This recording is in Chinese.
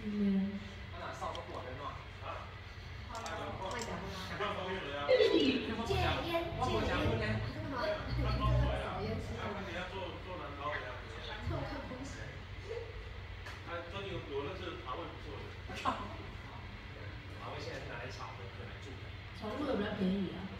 嗯， 他哪扫都不往边弄啊？ 会讲吗？ 戒烟， 我不讲不呢。 真的吗？你真的讨厌吃他们你要做南高的呀。 臭看风水。 他最近有认识茶味不错的。 茶味现在是拿来炒的，不是拿来煮的。 炒出的比较便宜啊。